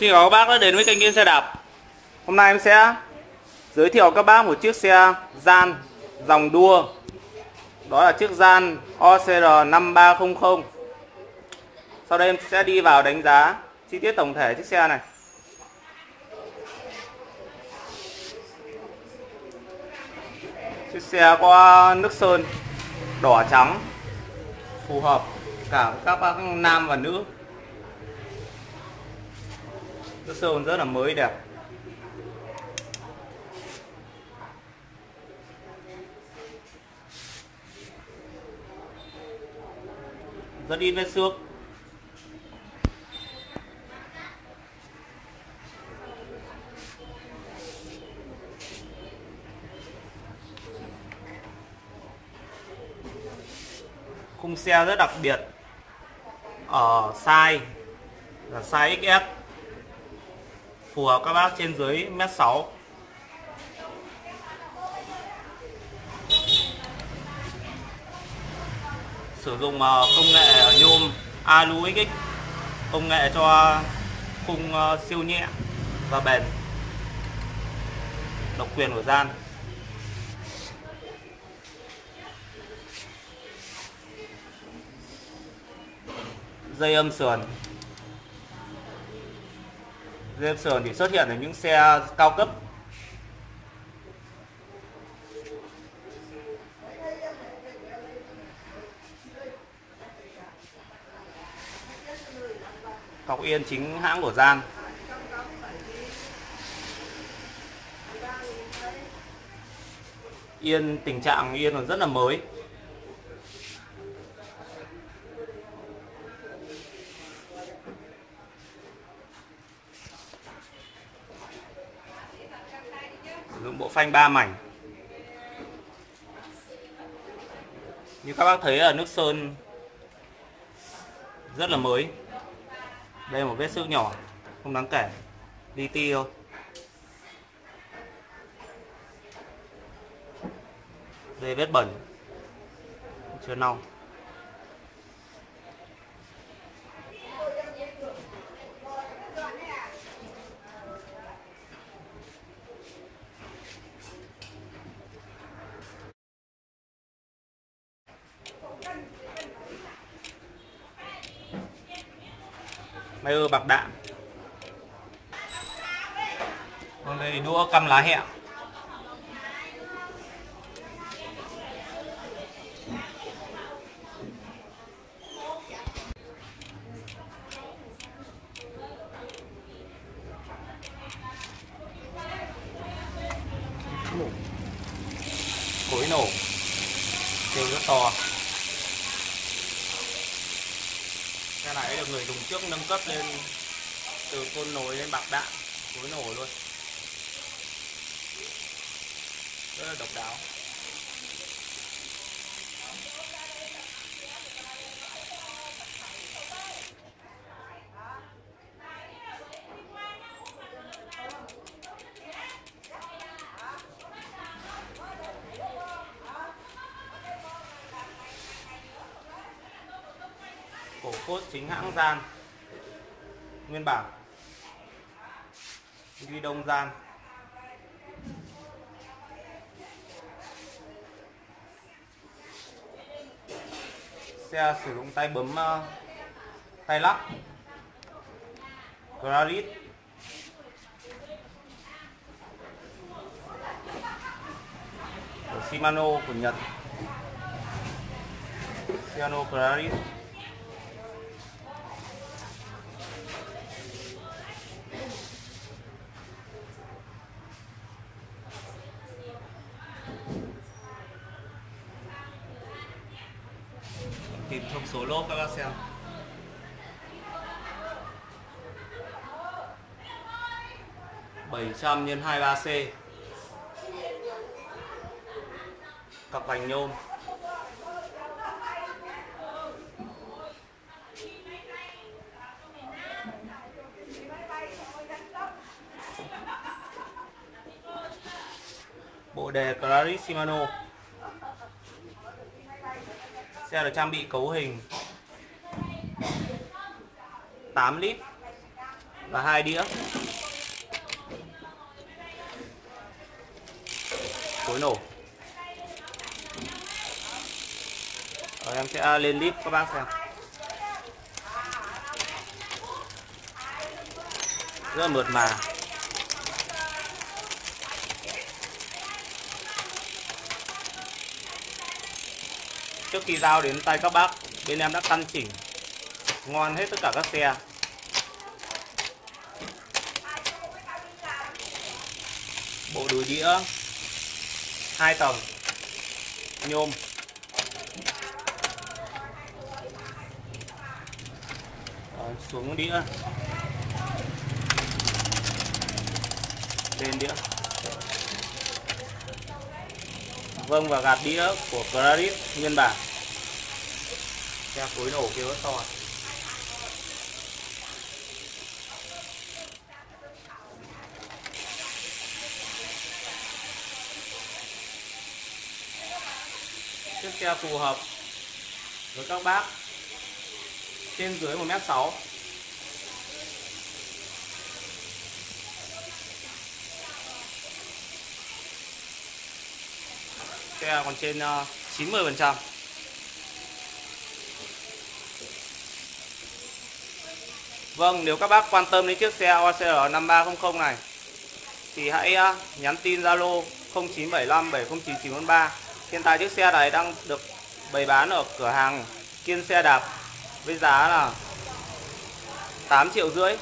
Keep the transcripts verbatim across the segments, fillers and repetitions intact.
Xin chào các bác đã đến với kênh Yên Xe Đạp. Hôm nay em sẽ giới thiệu các bác một chiếc xe gian dòng đua. Đó là chiếc gian O C R năm ba không không. Sau đây em sẽ đi vào đánh giá chi tiết tổng thể chiếc xe này. Chiếc xe có nước sơn đỏ trắng, phù hợp cả với các bác nam và nữ. Nước sơn rất là mới đẹp. Rất ít vết xước. Khung xe rất đặc biệt ở size là size X S, phù hợp các bác trên dưới mét sáu. Sử dụng công nghệ nhôm Alu X X, công nghệ cho khung siêu nhẹ và bền, độc quyền của gian. Dây âm sườn Dây âm sườn thì xuất hiện ở những xe cao cấp. Cọc yên chính hãng của gian. Yên tình trạng yên còn rất là mới. Sử dụng bộ phanh ba mảnh. Như các bác thấy là nước sơn rất là mới. Đây là một vết xước nhỏ, không đáng kể, li ti thôi. Đây vết bẩn, chưa lau. Máy ơ bạc đạn. Còn đây đũa căm lá hẹ. Cối nổ kêu rất to. Xe này được người dùng trước nâng cấp lên từ côn nồi lên bạc đạn, cối nổ luôn, rất là độc đáo. Cổ phốt chính hãng gian, nguyên bản, ghi đông gian. Xe sử dụng tay bấm uh, tay lắc Granit. Của Shimano của Nhật, Shimano Granit. Tìm thông số lốp các bác xem. bảy trăm nhân hai mươi ba C. Cặp vành nhôm. Bộ đề Claris Shimano. Xe được trang bị cấu hình tám lít và hai đĩa. Cối nổ. Rồi em sẽ lên clip các bác xem. Rất là mượt mà. Trước khi giao đến tay các bác, bên em đã căn chỉnh ngon hết tất cả các xe. Bộ đùi đĩa hai tầng nhôm. Rồi, xuống đĩa, lên đĩa. Vâng, và gạt đĩa của Claris nguyên bản. Xe cối nổ kia rất to. Chiếc xe phù hợp với các bác trên dưới một mét sáu. Xe còn trên uh, chín mươi phần trăm. Vâng, nếu các bác quan tâm đến chiếc xe o xê rờ năm ba không không này thì hãy uh, nhắn tin Zalo không chín bảy năm bảy không chín chín bốn ba. Hiện tại chiếc xe này đang được bày bán ở cửa hàng Kiên Xe Đạp với giá là tám triệu rưỡi.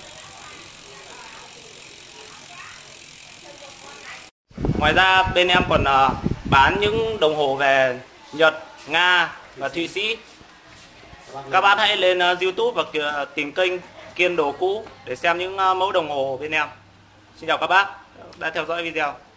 Ngoài ra bên em còn uh, bán những đồng hồ về Nhật, Nga và Thụy Sĩ. Các bác hãy lên uh, YouTube và tìm kênh Kiên Đồ Cũ để xem những uh, mẫu đồng hồ bên em. Xin chào các bác đã theo dõi video.